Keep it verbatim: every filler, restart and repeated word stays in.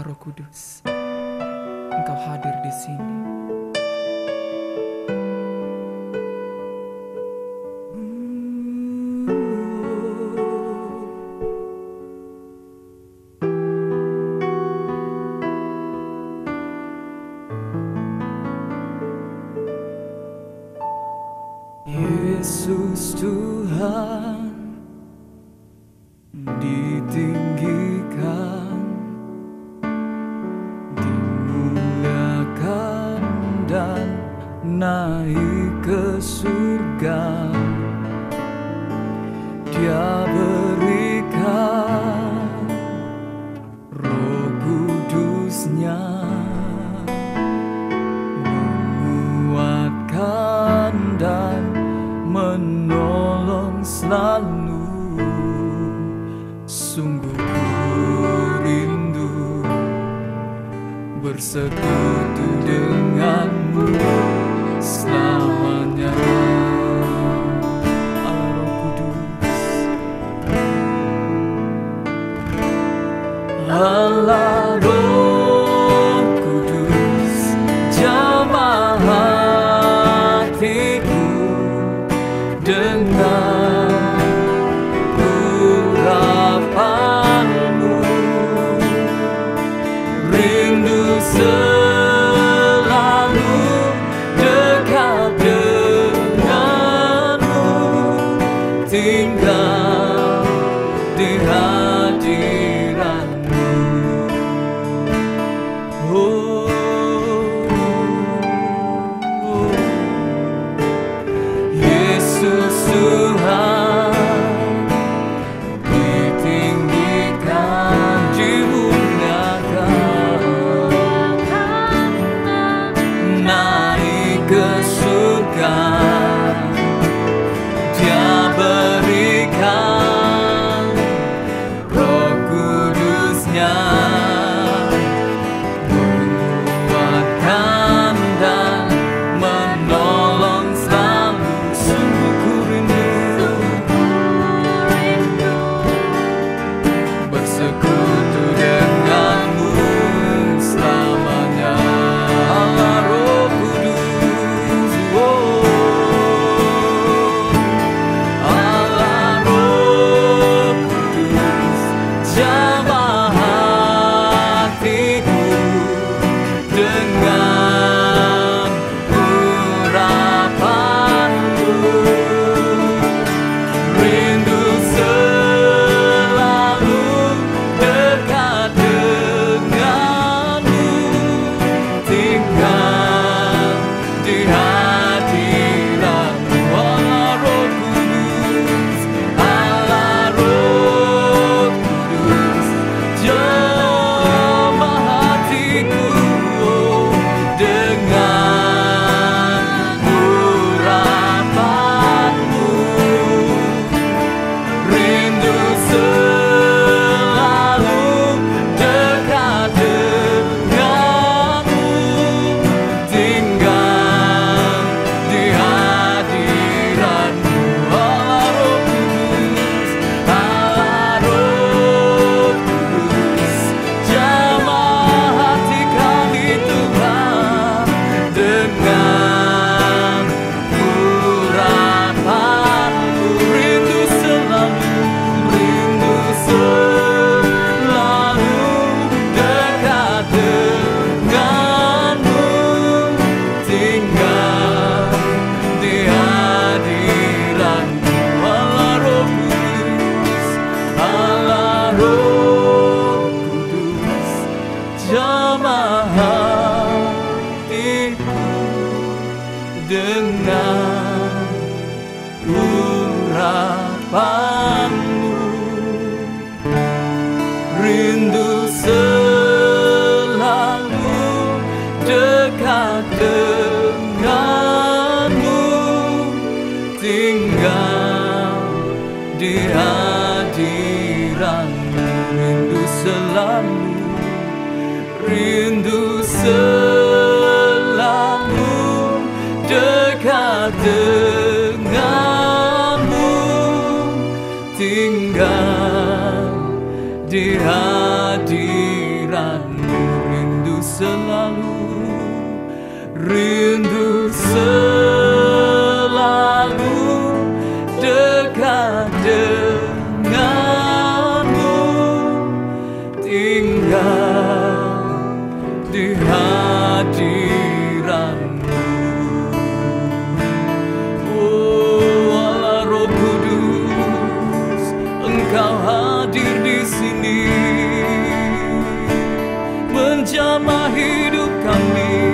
Roh Kudus, Engkau hadir di sini. Yesus Tuhan ditinggikan, dimuliakan dan naik ke surga. Dia berikan Roh Kudusnya, menguatkan dan menolong selalu. Sungguh ku rindu bersekutu denganmu selamanya. Allah Roh Kudus, Allah Roh Kudus, jamah hatiku dengan urapanmu, rindu selalu dekat denganmu, tinggal di hadiranmu. Oh, oh. Yesus Tuhan ditinggikan, dimuliakan, naik ke surga. Dia berikan Roh Kudusnya, menguatkan dan menolong selalu. Sungguh ku rindu bersekutu denganmu selamanya. Allah Roh Kudus, oh, Allah Roh Kudus, jamah hatiku dengan urapanmu, rindu selalu dekat denganmu, tinggal di hadiranmu. Allah Roh Kudus, Allah Roh Kudus, jamah hatiku dengan urapanmu, rindu selalu dekat denganmu, tinggal di hadiranmu. Allah Roh Kudus, Allah Roh Kudus, jamah hati kami Tuhan dengan urapanmu, rindu selalu, rindu selalu dekat denganmu, tinggal di hadiranmu. Allah Roh Kudus, Allah Roh Kudus, jamah hatiku dengan urapanmu, rindu selalu dekat denganmu, tinggal di hadiranmu, rindu selalu, rindu selalu dekat denganmu, tinggal di hadiranmu. selalu, rindu selalu dekat denganmu, tinggal di hadiranmu. Oh Allah Roh Kudus, Engkau hadir di sini, menjamah hidup kami.